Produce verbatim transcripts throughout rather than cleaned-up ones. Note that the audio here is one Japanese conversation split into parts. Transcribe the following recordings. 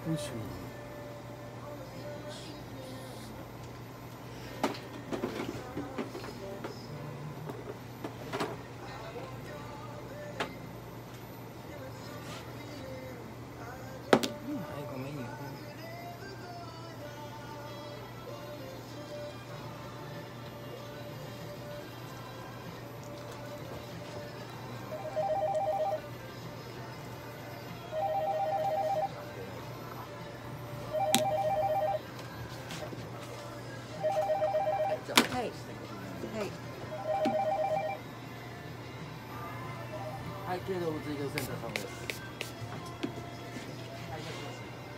よいしょ。 はい。はい。 はい、軽動物医療センターさんです。はい、もしもし。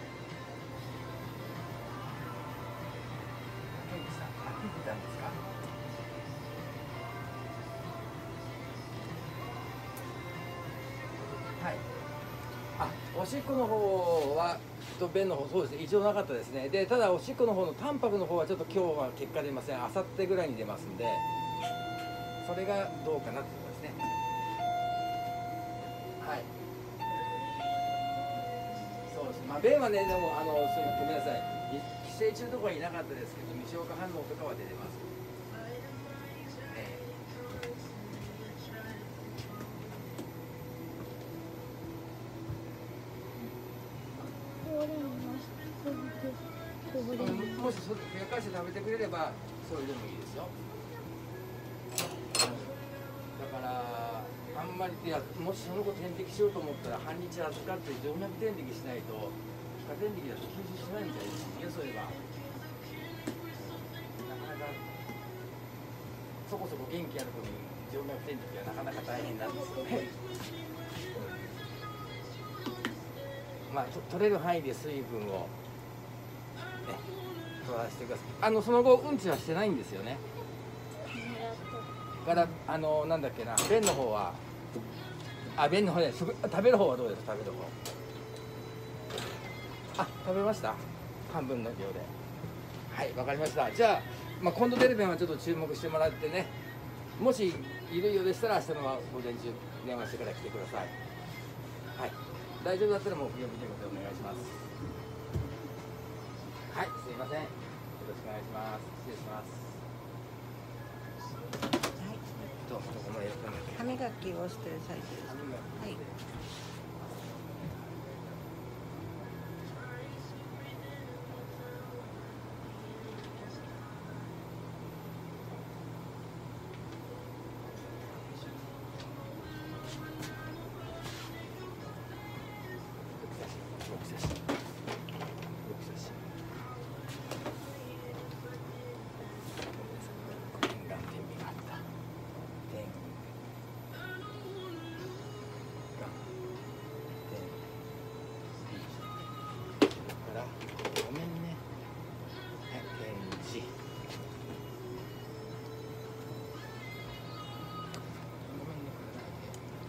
元気でした。あ、聞いてたんですか。はい。あ、おしっこの方はと便の方、そうですね、異常なかったですね。で、ただおしっこの方のタンパクの方はちょっと今日は結果出ません。明後日ぐらいに出ますんで、それがどうかなってことですね。はい。そうです。まあ便はね、でもあのそういうごめんなさい。寄生虫とかはいなかったですけど、未消化反応とかは出てます。ええうんもしそれふやかして食べてくれればそれでもいいですよ。だからあんまりいやもしその子点滴しようと思ったら半日預かって静脈点滴しないと皮下点滴だと吸収しないみたいですね。そういえばなかなかそこそこ元気ある子に静脈点滴はなかなか大変なんですよね。まあと取れる範囲で水分をね取らせてください。あのその後うんちはしてないんですよね。だからあのなんだっけな便の方はあ便の方で食食べる方はどうですか。食べる方あ食べました。半分の量ではいわかりました。じゃあ、まあ、今度出る便はちょっと注目してもらってね、もしいるようでしたら明日の午前中電話してから来てください。はい大丈夫だったらもう不要見てお願いします。はいすいませんよろしくお願いします。失礼します。どうもどこまでやったんだっけ。 歯磨きをしてる最中です。 歯磨きはい。 ごめんね。はい、展示。ごめんね、これなんで。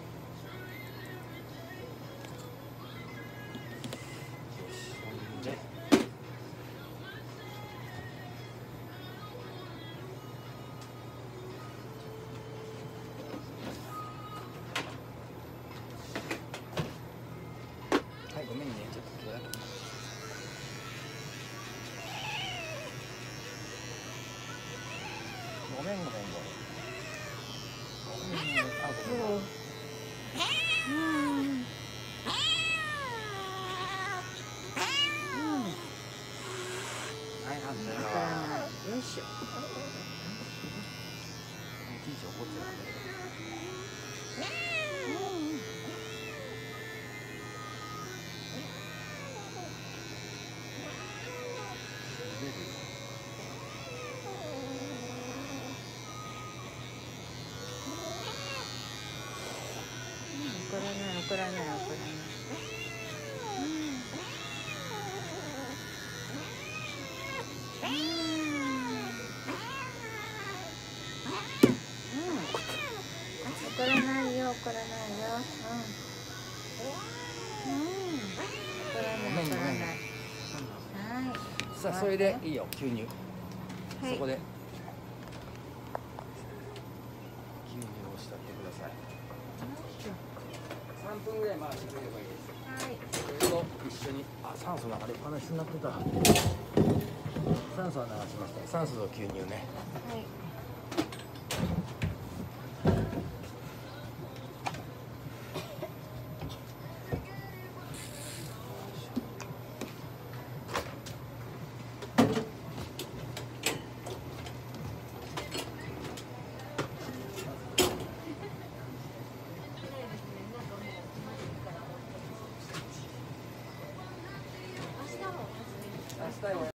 よし、ほんで。はい、ごめんね、ちょっと今日だけ。ごめんごめんごめん。ごめんね。あ、ごめん。 うんはい、反対わから側。 ないよいしょ。 いちいち怒ってるんだけど。 怒らない怒らない怒らない。怒らないよ怒らないよ。うん。うん。怒らない怒らない。はい。 さあ、それでいいよ、吸入。 はい。 そこで。吸入をしたってください。さんぷんぐらい回してくれればいいです。 それと一緒に、あ、酸素流れっぱなしになってた。酸素は流しました。酸素の吸入ね。 はい。